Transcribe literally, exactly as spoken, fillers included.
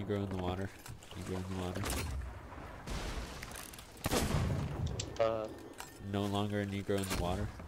Negro in the water. Negro in the water. Uh, No longer a Negro in the water.